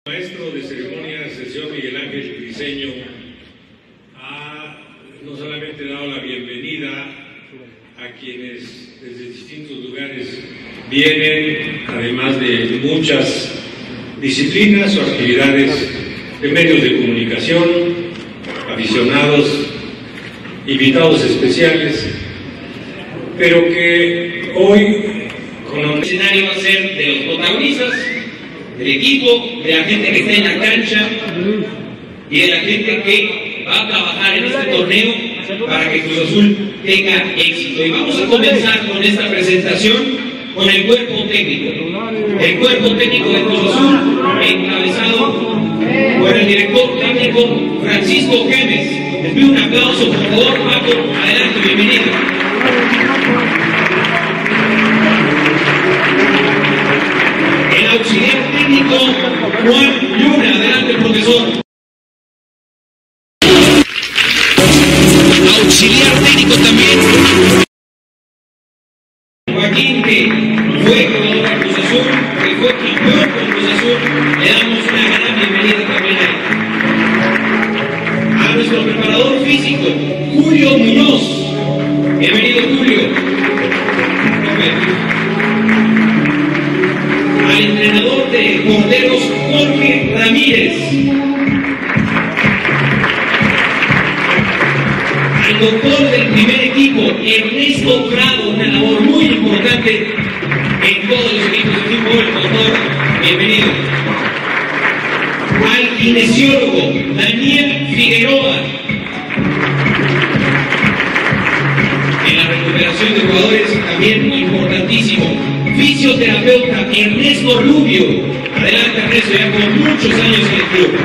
Maestro de ceremonias, el señor Miguel Ángel Briceño, no solamente dado la bienvenida a quienes desde distintos lugares vienen, además de muchas disciplinas o actividades de medios de comunicación, aficionados, invitados especiales, pero que hoy con el escenario va a ser de los protagonistas, del equipo, de la gente que está en la cancha y de la gente que va a trabajar en este torneo para que Cruz Azul tenga éxito. Y vamos a comenzar con esta presentación con el cuerpo técnico. El cuerpo técnico de Cruz Azul, encabezado por el director técnico Francisco Gémez. Les pido un aplauso, por favor, Paco. Adelante, bienvenido. El auxiliar técnico Juan Luna. Adelante, profesor. Auxiliar técnico también Joaquín, que fue jugador de Cruz Azul, que fue campeón con Cruz Azul. Le damos una gran bienvenida también a nuestro preparador físico, Julio Muñoz. Bienvenido, Julio. Al entrenador de porteros, Jorge Ramírez. Al doctor del primer equipo, Ernesto Prado, una labor muy importante en todos los equipos de fútbol. Doctor, bienvenido. Al kinesiólogo, Daniel Figueroa. En la recuperación de jugadores, también importantísimo. Fisioterapeuta Ernesto Rubio. Adelante, Ernesto, ya con muchos años en el club.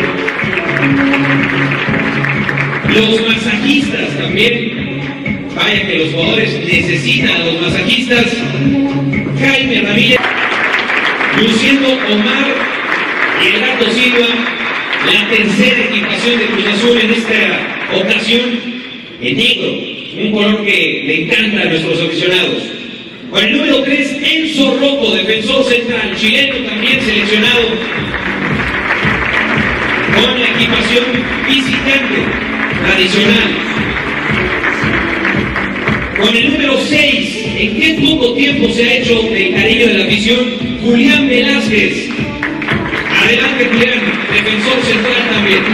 Los masajistas también. Vaya que los jugadores necesitan a los masajistas. Jaime Ramírez, Luciendo Omar y el Gato Silva. La tercera equipación de Cruz Azul en esta ocasión en negro, un color que le encanta a nuestros aficionados. Con el número 3, Enzo Rocco, defensor central, chileno también seleccionado, con la equipación visitante tradicional. Con el número 6, en qué poco tiempo se ha hecho del cariño de la afición, Julián Velázquez. Adelante, Julián, defensor central también.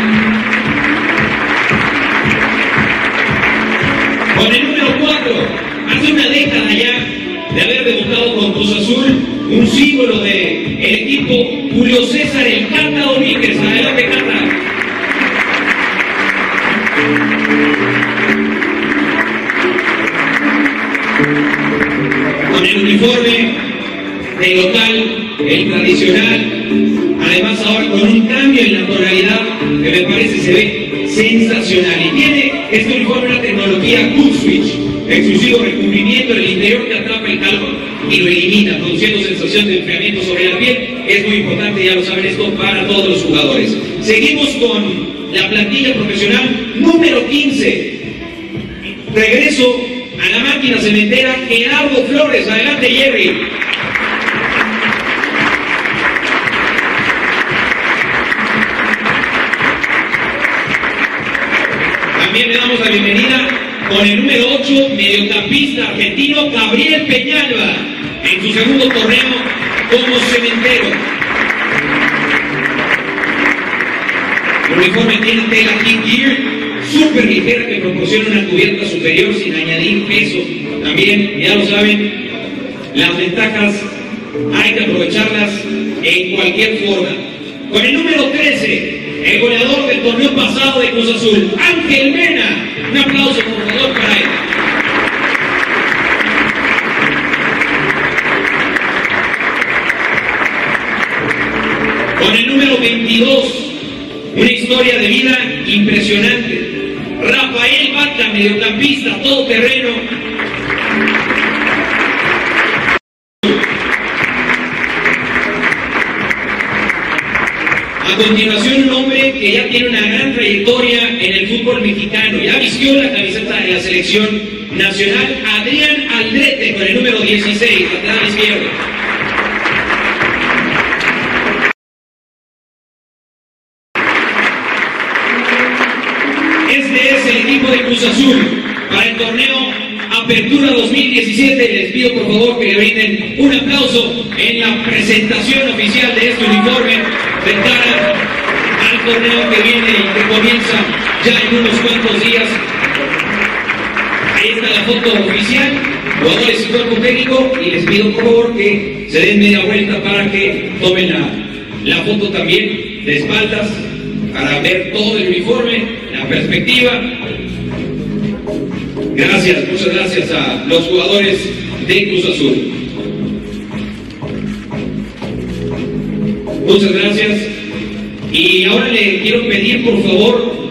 Con el número 4, hace una década ya de haber debutado con Cruz Azul, un símbolo del equipo, Julio César El Cata Domínguez. Adelante, Cata. Con el uniforme del local, el tradicional, además ahora con un cambio en la tonalidad que me parece se ve sensacional. Y tiene este uniforme una tecnología Cool Switch, exclusivo recubrimiento en el interior que atrapa el calor y lo elimina, produciendo sensación de enfriamiento sobre la piel. Es muy importante, ya lo saben esto, para todos los jugadores. Seguimos con la plantilla profesional número 15. Regreso a la máquina cementera, Gerardo Flores. Adelante, Jerry. También le damos la bienvenida con el número 8, mediocampista argentino Gabriel Peñalba, en su segundo torneo como cementero. El uniforme tiene tela King Gear, súper ligera, que proporciona una cubierta superior sin añadir peso. También, ya lo saben, las ventajas hay que aprovecharlas en cualquier forma. Con el número 13, el goleador del torneo pasado de Cruz Azul, Ángel Mena. Un aplauso, por favor, para él. Con el número 22, una historia de vida impresionante. Rafael Vaca, mediocampista, todoterreno. A continuación, un hombre que ya tiene una gran trayectoria en el fútbol mexicano. Ya vistió la camiseta de la selección nacional, Adrián Aldrete, con el número 16, lateral izquierdo. Este es el equipo de Cruz Azul para el torneo Apertura 2017. Les pido por favor que le brinden un aplauso en la presentación oficial de este uniforme de cara al torneo que viene y que comienza ya en unos cuantos días. Ahí está la foto oficial, jugadores y cuerpo técnico, y les pido por favor que se den media vuelta para que tomen la foto también de espaldas para ver todo el uniforme, la perspectiva. Gracias, muchas gracias a los jugadores de Cruz Azul. Muchas gracias. Y ahora le quiero pedir por favor